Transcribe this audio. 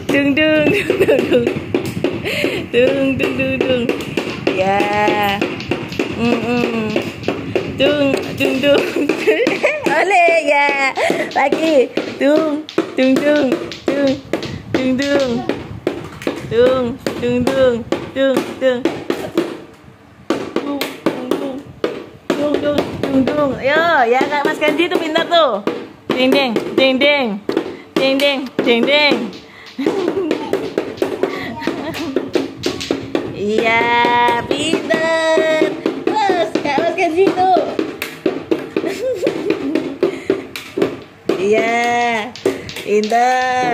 Dung dung dung dung. Dung dung dung dung. Ya. Dung dung dung. Oleh ya. Lagi. Dung dung dung dung dung dung. Dung dung dung dung dung. Dung dung dung dung. Yo, ya Kak Mas Kenji tuh pintar tuh. Ding ding ding ding. Ding ding ding ding. Iya, pintar. Terus Kak Mas Kenji tuh. Iya, pintar.